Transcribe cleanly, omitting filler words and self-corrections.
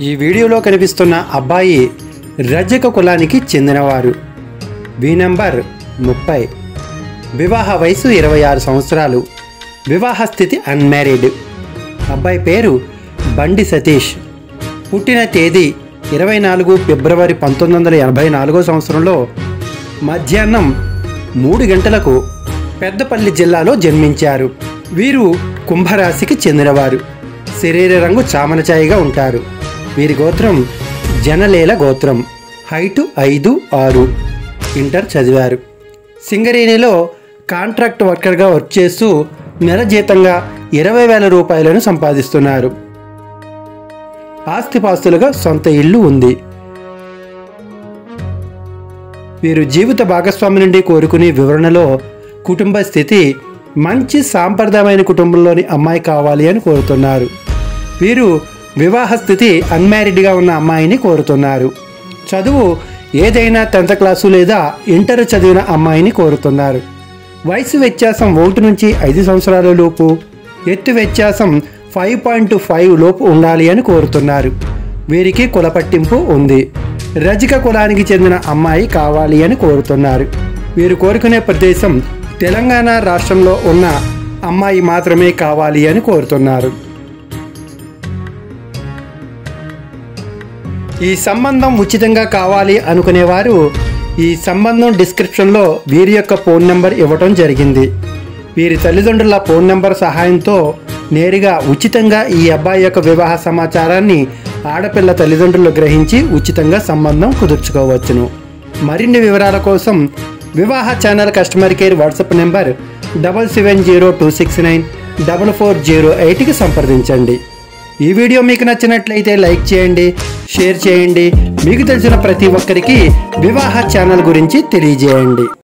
ఈ వీడియోలో కనిపిస్తున్న అబ్బాయి రజక కులానికి చెందినవారు. B number 30. వివాహ వయసు 26 సంవత్సరాలు. వివాహ స్థితి అన్మ్యారీడ్. అబ్బాయి పేరు బండి సతీష్. పుట్టిన తేదీ 24 ఫిబ్రవరి 1984 సంవత్సరంలో మధ్యాహ్నం 3 గంటలకు పెద్దపల్లి జిల్లాలో జన్మించారు. వీరు కుంభరాశికి చెందినవారు. శరీర రంగు చామనచాయిగా ఉంటారు. వీరి గోత్రం జనలేల గోత్రం. హైటు 5'6". ఇంటర్ చదివారు. సింగరేణిలో కాంట్రాక్ట్ వర్కర్గా వర్క్ చేస్తూ నెల జీతంగా 20,000 రూపాయలను సంపాదిస్తున్నారు. ఆస్తిపాస్తులుగా సొంత ఇల్లు ఉంది. వీరు జీవిత భాగస్వామి నుండి కోరుకునే వివరణలో కుటుంబ స్థితి మంచి సాంప్రదాయమైన కుటుంబంలోని అమ్మాయి కావాలి అని కోరుతున్నారు. వీరు వివాహ స్థితి అన్మ్యారీడ్గా ఉన్న అమ్మాయిని కోరుతున్నారు. చదువు ఏదైనా 10th క్లాసు లేదా ఇంటర్ చదివిన అమ్మాయిని కోరుతున్నారు. వయసు వ్యత్యాసం 1 నుంచి 5 సంవత్సరాల లోపు, ఎత్తు వ్యత్యాసం 5.5 లోపు ఉండాలి అని కోరుతున్నారు. వీరికి కుల పట్టింపు ఉంది. రజక కులానికి చెందిన అమ్మాయి కావాలి అని కోరుతున్నారు. వీరు కోరుకునే ప్రదేశం తెలంగాణ రాష్ట్రంలో ఉన్న అమ్మాయి మాత్రమే కావాలి అని కోరుతున్నారు. ఈ సంబంధం ఉచితంగా కావాలి అనుకునేవారు ఈ సంబంధం డిస్క్రిప్షన్లో వీరి యొక్క ఫోన్ నెంబర్ ఇవ్వటం జరిగింది. వీరి తల్లిదండ్రుల ఫోన్ నెంబర్ సహాయంతో నేరుగా ఉచితంగా ఈ అబ్బాయి యొక్క వివాహ సమాచారాన్ని ఆడపిల్ల తల్లిదండ్రులు గ్రహించి ఉచితంగా సంబంధం కుదుర్చుకోవచ్చును. మరిన్ని వివరాల కోసం వివాహ channel customer care WhatsApp number 7702694408కి సంప్రదించండి. ఈ వీడియో మీకు నచ్చినట్లయితే లైక్ చేయండి, షేర్ చేయండి. మీకు తెలిసిన ప్రతి ఒక్కరికి వివాహ ఛానల్ గురించి తెలియజేయండి.